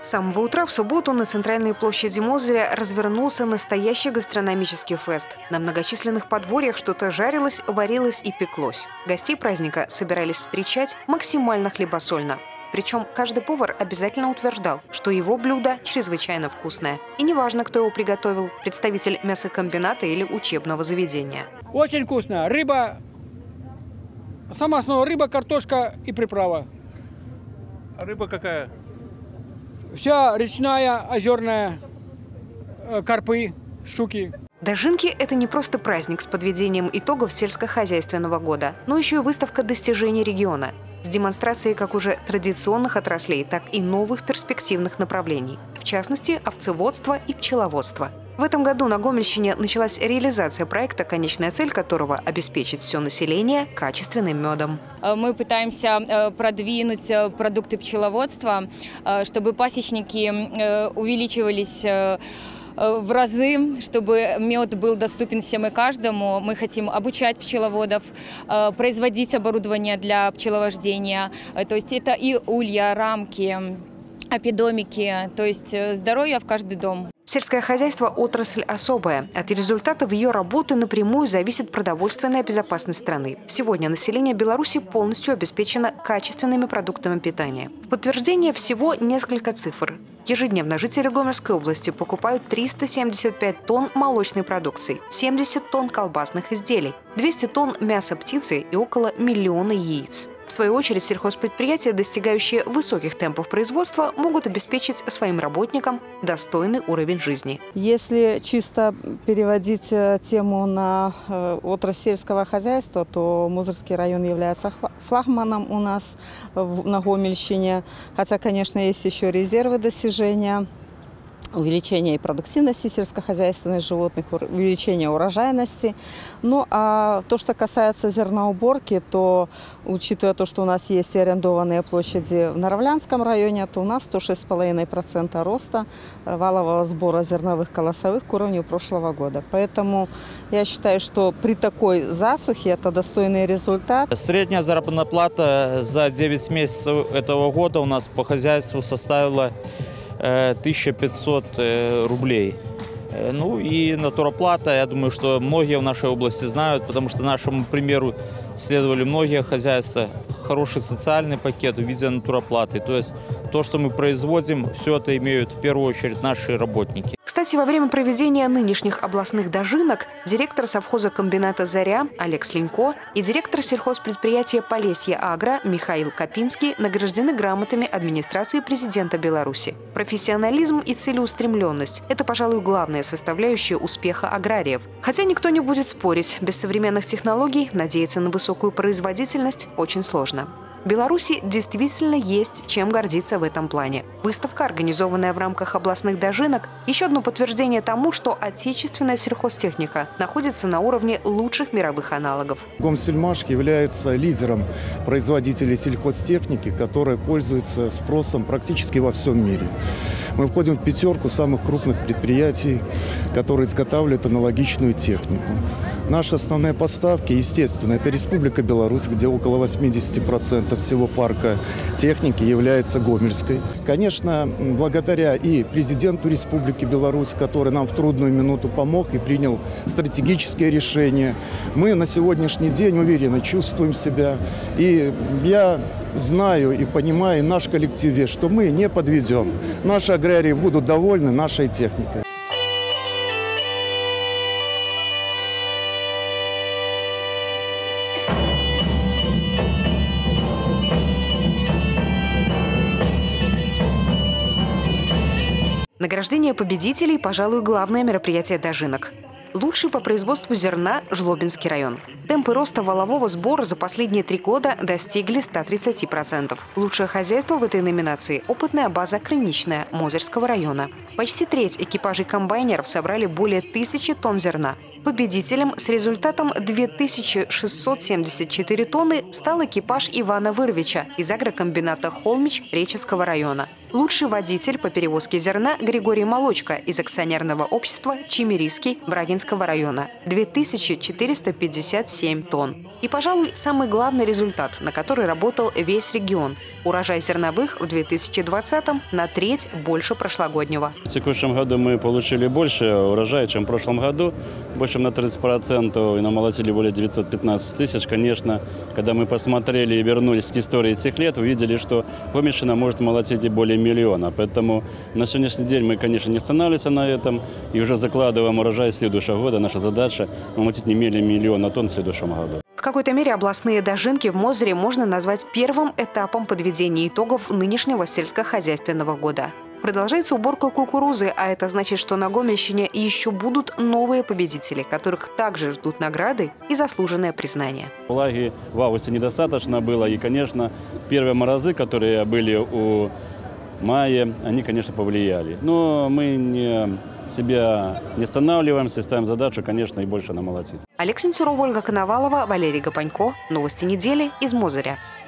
С самого утра в субботу на центральной площади Мозыря развернулся настоящий гастрономический фест. На многочисленных подворьях что-то жарилось, варилось и пеклось. Гостей праздника собирались встречать максимально хлебосольно. Причем каждый повар обязательно утверждал, что его блюдо чрезвычайно вкусное. И неважно, кто его приготовил – представитель мясокомбината или учебного заведения. Очень вкусно. Рыба, сама основа рыба, картошка и приправа. А рыба какая? Вся речная, озерная, карпы, щуки. Дожинки – это не просто праздник с подведением итогов сельскохозяйственного года, но еще и выставка достижений региона с демонстрацией как уже традиционных отраслей, так и новых перспективных направлений, в частности, овцеводства и пчеловодства. В этом году на Гомельщине началась реализация проекта, конечная цель которого – обеспечить все население качественным медом. Мы пытаемся продвинуть продукты пчеловодства, чтобы пасечники увеличивались в разы, чтобы мед был доступен всем и каждому. Мы хотим обучать пчеловодов, производить оборудование для пчеловождения. То есть это и улья, рамки, опидомики, то есть здоровье в каждый дом. Сельское хозяйство – отрасль особая. От результатов ее работы напрямую зависит продовольственная безопасность страны. Сегодня население Беларуси полностью обеспечено качественными продуктами питания. В подтверждение всего несколько цифр. Ежедневно жители Гомельской области покупают 375 тонн молочной продукции, 70 тонн колбасных изделий, 200 тонн мяса птицы и около 1 миллиона яиц. В свою очередь, сельхозпредприятия, достигающие высоких темпов производства, могут обеспечить своим работникам достойный уровень жизни. Если чисто переводить тему на отрасль сельского хозяйства, то Мозырский район является флагманом у нас на Гомельщине. Хотя, конечно, есть еще резервы достижения. Увеличение продуктивности сельскохозяйственных животных, увеличение урожайности. Ну а то, что касается зерноуборки, то, учитывая то, что у нас есть и арендованные площади в Наравлянском районе, то у нас 106,5% роста валового сбора зерновых колосовых к уровню прошлого года. Поэтому я считаю, что при такой засухе это достойный результат. Средняя заработная плата за 9 месяцев этого года у нас по хозяйству составила 1500 рублей. Ну и натуроплата, я думаю, что многие в нашей области знают, потому что нашему примеру следовали многие хозяйства. Хороший социальный пакет в виде натуроплаты. То есть то, что мы производим, все это имеют в первую очередь наши работники. Кстати, во время проведения нынешних областных дожинок директор совхоза комбината «Заря» Олег Слинько и директор сельхозпредприятия «Полесье Агро» Михаил Копинский награждены грамотами администрации президента Беларуси. Профессионализм и целеустремленность – это, пожалуй, главная составляющая успеха аграриев. Хотя никто не будет спорить, без современных технологий надеяться на высокую производительность очень сложно. В Беларуси действительно есть чем гордиться в этом плане. Выставка, организованная в рамках областных дожинок, еще одно подтверждение тому, что отечественная сельхозтехника находится на уровне лучших мировых аналогов. Гомсельмаш является лидером производителей сельхозтехники, которая пользуется спросом практически во всем мире. Мы входим в пятерку самых крупных предприятий, которые изготавливают аналогичную технику. Наши основные поставки, естественно, это Республика Беларусь, где около 80% всего парка техники является гомельской. Конечно, благодаря и президенту Республики Беларусь, который нам в трудную минуту помог и принял стратегические решения, мы на сегодняшний день уверенно чувствуем себя. И я знаю и понимаю, наш коллектив, что мы не подведем. Наши аграрии будут довольны нашей техникой. Награждение победителей – пожалуй, главное мероприятие дожинок. Лучший по производству зерна – Жлобинский район. Темпы роста валового сбора за последние 3 года достигли 130%. Лучшее хозяйство в этой номинации – опытная база «Крыничная» Мозырского района. Почти треть экипажей комбайнеров собрали более 1000 тонн зерна. Победителем с результатом 2674 тонны стал экипаж Ивана Вырвича из агрокомбината «Холмич» Реческого района. Лучший водитель по перевозке зерна Григорий Молочко из акционерного общества «Чемерийский» Брагинского района – 2457 тонн. И, пожалуй, самый главный результат, на который работал весь регион – Урожай зерновых в 2020-м на треть больше прошлогоднего. В текущем году мы получили больше урожая, чем в прошлом году. Больше на 30% и намолотили более 915 тысяч. Конечно, когда мы посмотрели и вернулись к истории этих лет, увидели, что Гомельщина может молотить и более миллиона. Поэтому на сегодняшний день мы, конечно, не останавливаемся на этом и уже закладываем урожай следующего года. Наша задача – молотить не менее миллиона тонн в следующем году. В какой-то мере областные дожинки в Мозыре можно назвать первым этапом подведения итогов нынешнего сельскохозяйственного года. Продолжается уборка кукурузы, а это значит, что на Гомельщине еще будут новые победители, которых также ждут награды и заслуженное признание. Влаги в августе недостаточно было, и, конечно, первые морозы, которые были в мае, они, конечно, повлияли. Но мы себя не останавливаемся, ставим задачу, конечно, и больше намолотить. Олег Сенцюров, Ольга Коновалова, Валерий Гапанько. Новости недели из Мозыря.